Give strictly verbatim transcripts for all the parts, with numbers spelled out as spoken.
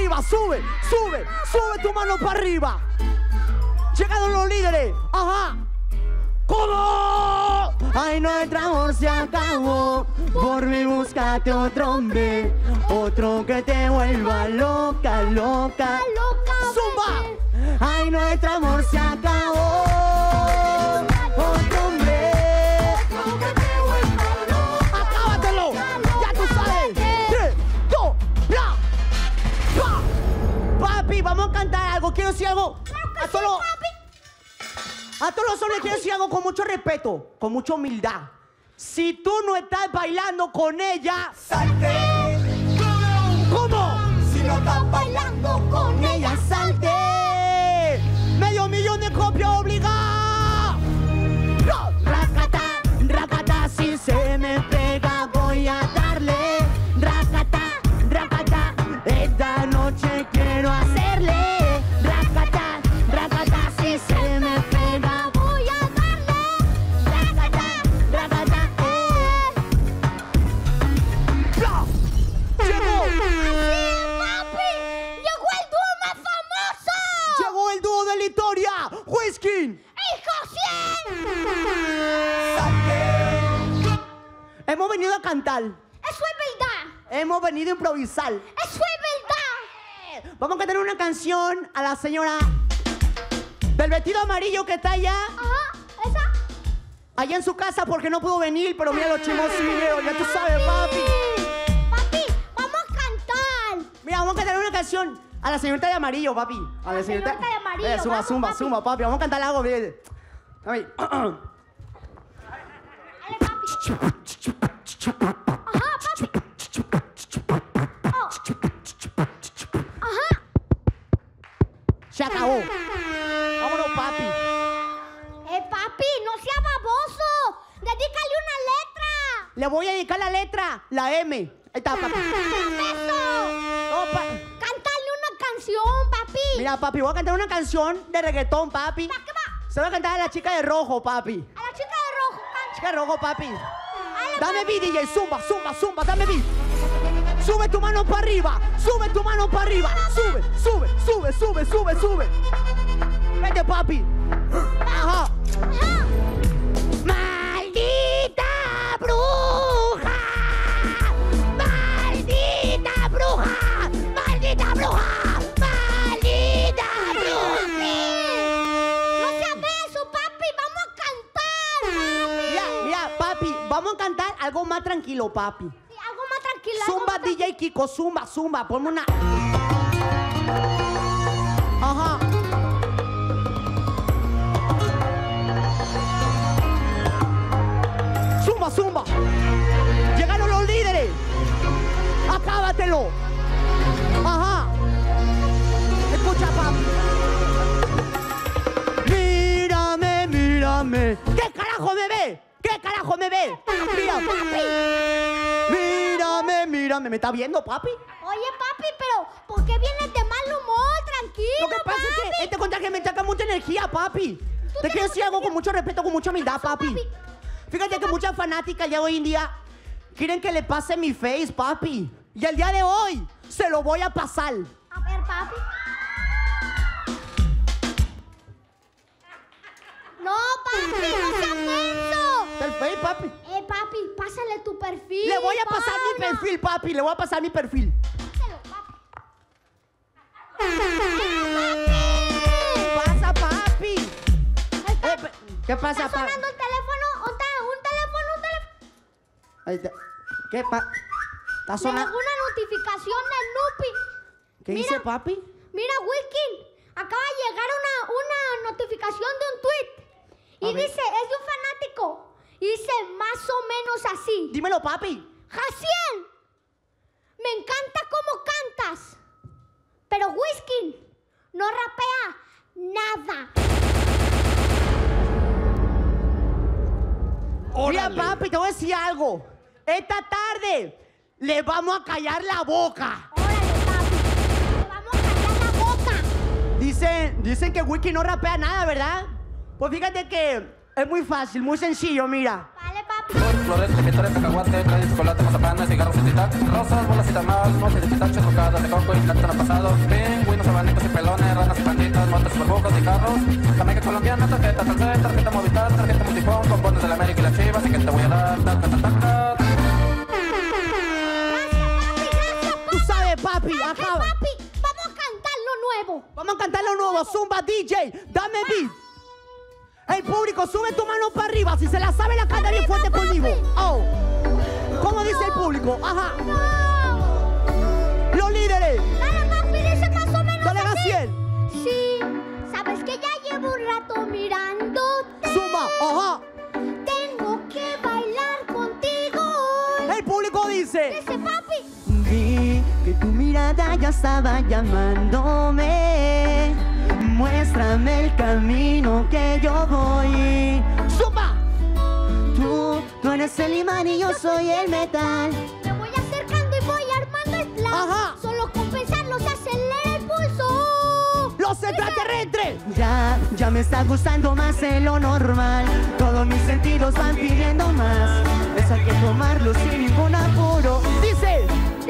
arriba, sube, sube, sube tu mano para arriba. Llegaron los líderes, ajá. ¿Cómo? Ay, nuestro amor se acabó. Por mí búscate otro hombre, otro que te vuelva loca, loca, loca. Zumba. Ay, nuestro amor se acabó. Otro hombre, otro que te vuelva loca. Acábatelo. Ya tú sabes. Tres, dos, bla, pa. Papi, vamos a cantar algo. Quiero decir algo. A todos los, a todos los hombres quiero decir algo con mucho respeto, con mucha humildad. Si tú no estás bailando con ella, salte. ¿Cómo? Si no estás bailando con ella, salte. Medio millón de copias obligadas. Racata, racata, si se me pega voy a darle. Racata, racata, esta noche quiero hacerle. Racata, racata, si se me pega voy a darle. Racata, racata, eh. ¡Bla! ¡Llegó! ¡Papi! ¡Llegó el dúo más famoso! ¡Llegó el dúo de la historia! ¡Whisky! ¡Y Josiel! Hemos venido a cantar. ¡Eso es verdad! Hemos venido a improvisar. ¡Eso es verdad! Vamos a cantar una canción a la señora del vestido amarillo que está allá. Ajá, esa. Allá en su casa porque no pudo venir, pero mira los chimosos vinieron. Ya tú sabes, papi. Papi, vamos a cantar. Mira, vamos a cantar una canción a la señorita de amarillo, papi. A la señorita de amarillo, Eh, zumba, vamos, zumba, papi. zumba, papi. Vamos a cantar algo, bien. A ver. Dale, papi. Ajá, papi. Oh. Ajá. Se acabó. Vámonos, papi. Eh, papi, no sea baboso. Dedícale una letra. Le voy a dedicar la letra, la M. Ahí está, papi. ¡Eso! No, pa- Cántale una canción, papi. Mira, papi, voy a cantar una canción de reggaetón, papi. ¿Qué va? Se va a cantar a la chica de rojo, papi. A la chica de rojo, canta. Chica de rojo, papi. Dale, Dame papi. beat, D J. Zumba, zumba, zumba. Dame beat. Sube tu mano para arriba. Sube tu mano para arriba. Sube, sube, sube, sube, sube, sube. Vete, papi. Ajá. Ajá. ¡Maldita bruja! ¡Maldita bruja! ¡Maldita bruja! ¡Maldita bruja! No seas de eso, papi. Vamos a cantar, papi. Mira, mira, papi, vamos a cantar algo más tranquilo, papi. Sí, algo más tranquilo. algo Zumba, más D J Kiko, zumba, zumba. Ponme una... Ajá. Zumba, zumba. Llegaron los líderes. Acábatelo. Ajá. Escucha, papi. Mírame, mírame. ¿Qué carajo me ve? ¿Qué carajo me ve? Mira, papi. Mírame, mírame. ¿Me está viendo, papi? Oye, papi, pero ¿por qué vienes de mal humor? Tranquilo, Lo que pasa papi. es que este contagio me saca mucha energía, papi. Te quiero decir algo con mucho respeto, con mucha humildad, papi. papi? Fíjate que muchas fanáticas ya hoy en día quieren que le pase mi face, papi. Y el día de hoy se lo voy a pasar. A ver, papi. No, papi, no seas menso. El face, papi. Eh, papi, pásale tu perfil. Le voy a pasar mi pana. perfil, papi. Le voy a pasar mi perfil. Pásalo, papi. Pasa, papi. Ahí está. Eh, pe- ¿Qué pasa, Está papi? sonando el teléfono. ¿Dónde está? Un teléfono, un teléfono. Ahí está. ¿Qué pasa? ¿Está Me sonando? llegó una notificación del Nupi. ¿Qué Mira. dice, papi? Mira, Wilkin, acaba de llegar una, una notificación de un tweet. A Y ver. dice, es de un fanático. Y dice más o menos así. Dímelo, papi. Jaciel, me encanta cómo cantas. Pero Whisky no rapea nada. Mira, papi, te voy a decir algo. Esta tarde le vamos a callar la boca. Órale, papi. Te vamos a callar la boca. Dicen, dicen que Wiki no rapea nada, ¿verdad? Pues fíjate que es muy fácil, muy sencillo, mira. Vale, papi. flores, flores, cacahuate, trae chocolate, mazapanes, cigarros y titac, rosas, bolas y tamales, y de pistacho, cocadas de coco y plátano pasado, pingüinos, abanicos y pelones, ranas y panditas, motos, superbucos y carros, Jamaica colombiana, tarjeta Telcel, tarjeta Movistar, tarjeta Multifón, compones de la América y las Chivas, y que te voy a dar, ta, ta, ta, ta, ta. Tú sabes, papi, acaba. Papi, vamos a cantar lo nuevo. Vamos a cantar lo nuevo. Zumba, D J, dame beat. El público, sube tu mano para arriba. Si se la sabe, la canta bien fuerte conmigo. Oh. ¿Cómo dice el público? Ajá. Los líderes. Dale, papi, dice más o menos Dale, así. Gaciel. Sí, sabes que ya llevo un rato mirándote. Zumba, ajá. Tengo que bailar contigo. El público dice. Dice, papi. Vi que tu mirada ya estaba llamándome. Muéstrame el camino que yo voy. ¡Zumba! Tú, tú eres el imán y yo soy el metal. Me voy acercando y voy armando el plan. Ajá. Solo con pensarlo se acelera el pulso. ¡Los extraterrestres! Ya, ya me está gustando más de lo normal. Todos mis sentidos van pidiendo más. Eso hay que tomarlo sin ningún apuro. Dice.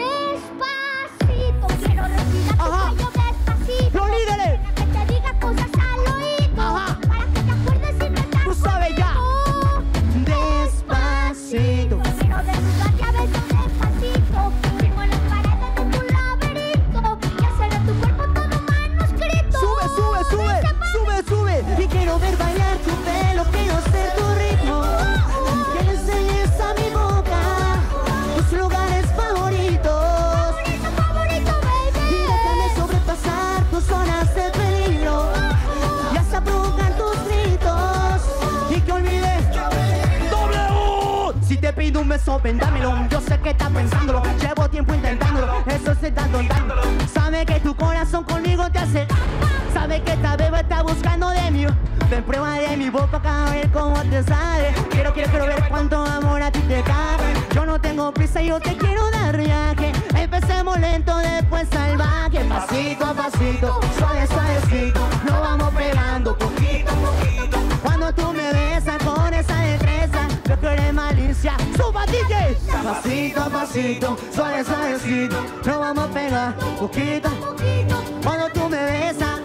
Despacito, quiero respirar tu Ajá. cuello despacito. Los líderes. Para que te diga cosas al oído. Ajá. Para que te acuerdes si no estás Tú sabes ya. conmigo. Despacito. Quiero desnudarte a besos despacito. Firmo en las paredes de tu laberinto. Y hacer de tu cuerpo todo manuscrito. Sube, sube, sube, sube, sube. Y quiero ver bailar tu pelo, quiero ser tu ritmo. Que le enseñes a mi boca tus lugares favoritos. Favorito, favorito, baby. Y déjame sobrepasar tus zonas de peligro. Y hasta provocar tus gritos. Y que olvides. ¡Doble U! Si te pido un beso, ven, dámelo. Yo sé que estás pensándolo. Llevo tiempo intentándolo. Eso se está dándolo. Sabe que tu corazón conmigo te hace. Sabe que esta beba está buscando de mí. Ven, prueba de mi boca a ver cómo te sale. Quiero, quiero, quiero ver cuánto amor a ti te cabe. Yo no tengo prisa, yo te quiero dar viaje. Empecemos lento, después salvaje. Pasito a pasito, suave, suavecito. Nos vamos pegando poquito a poquito. Cuando tú me besas con esa destreza, yo que eres malicia. ¡Suba, D J! Pasito a pasito, suave, suavecito. Nos vamos pegando poquito. Cuando tú me besas.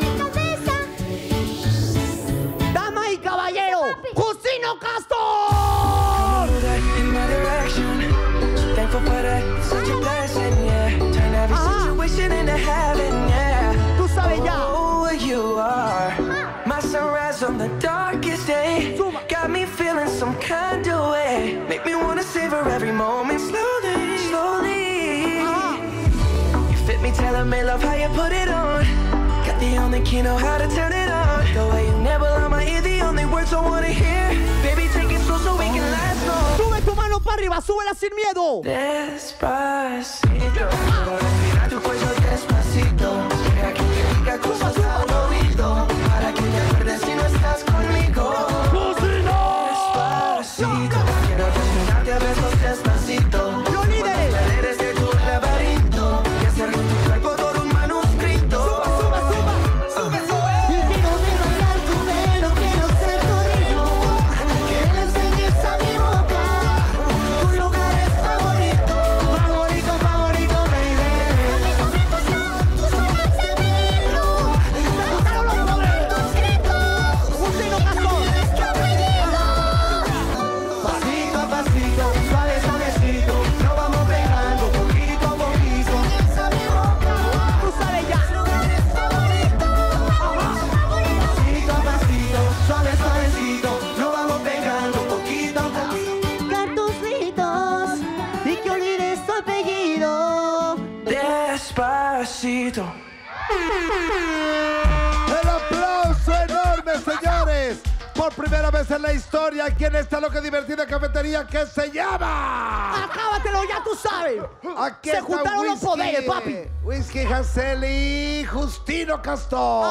Damas y caballeros, Justino Castro. In my direction, thankful for that, such a blessing, yeah. Turn every Ajá. situation into heaven, yeah. Tú sabes ya. Oh, you are my sunrise on the darkest day. Suma. Got me feeling some kind of way. Make me wanna savor every moment slowly, slowly. Ajá. You fit me, telling me love how you put it on. Got the only key, know how to turn it on. The way you never on my ear, the only words I wanna hear. Baby, take it slow so we can last long. Sube tu mano para arriba, súbela sin miedo. Despacito, quiero respirar tu cuello despacito. Deja que te diga cosas al oído. Para que te acuerdes si no estás conmigo. Despacito, quiero desnudarte a besos despacito. Los líderes. Las paredes de tu laberinto. Y hacer con tu cuerpo todo un manuscrito. Suba, suba, sube, sube. Y quiero ver bailar tu pelo, quiero ser tu ritmo. Que le enseñes a mi boca tus lugares favoritos. Favorito, favorito, baby. Justino Castro. Pasito a pasito, suave, suavecito. Nos vamos pegando poquito a poquito. Tú sabes ya. Pasito a pasito, suave, suavecito. Nos vamos pegando poquito a poquito. Tus gritos y que olvides tu apellido. Despacito. El aplauso enorme, señores. Por primera vez en la historia, aquí en esta loca divertida cafetería que se llama. Acábatelo, ya tú sabes. Aquí Se está juntaron los Whisky, poderes, papi. Whisky Hansel y Justino Castro.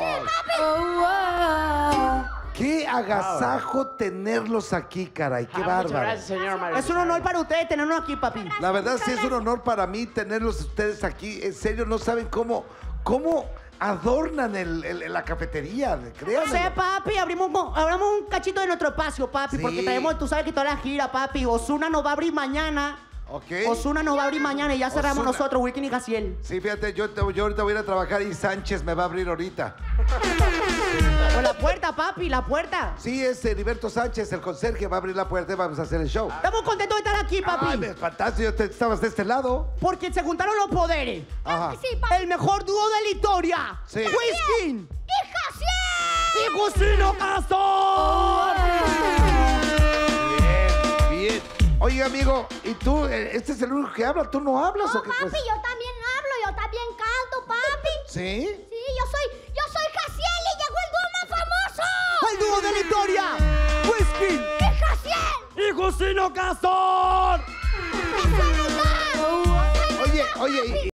Qué agasajo tenerlos aquí, caray. Qué bárbaro. Es un honor para ustedes tenernos aquí, papi. La verdad sí es un honor para mí tenerlos ustedes aquí. En serio, no saben cómo, cómo adornan el, el- la cafetería, créanme. Sí, papi, abrimos un, abrimos un cachito de nuestro espacio, papi, Sí. porque traemos, tú sabes que toda la gira, papi. Ozuna nos va a abrir mañana. Ok. Ozuna nos va a abrir mañana y ya cerramos Ozuna. nosotros, Wikin y Casiel. Sí, fíjate, yo, te- yo ahorita voy a ir a trabajar y Sánchez me va a abrir ahorita. Con la puerta, papi, la puerta. Sí, es Heriberto Sánchez, el conserje, va a abrir la puerta y vamos a hacer el show. Estamos contentos de estar aquí, papi. Ay, me espantaste, yo te- estabas de este lado. Porque se juntaron los poderes. Ajá. Sí, papi. El mejor dúo de la historia. Sí. Whisky ¡Y Jaciel! y Jusino Castor. Bien, bien. Oye, amigo, ¿y tú? eh, ¿Este es el único que habla? ¿Tú no hablas No, o qué papi, cosa? yo también hablo, yo también canto, papi. ¿Sí? Sí, yo soy, yo soy Jaciel y llegó el dúo más famoso. El dúo de la historia. Whisky ¡Y Jaciel! y Jusino Castor. ¡Eso es verdad! Oye, oye, y-